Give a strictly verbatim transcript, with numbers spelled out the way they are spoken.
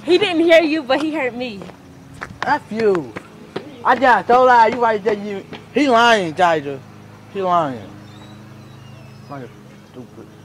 He didn't hear you, but he heard me. F you. I just told her you right there. You, he lying, Jaja. He lying. Like a stupid.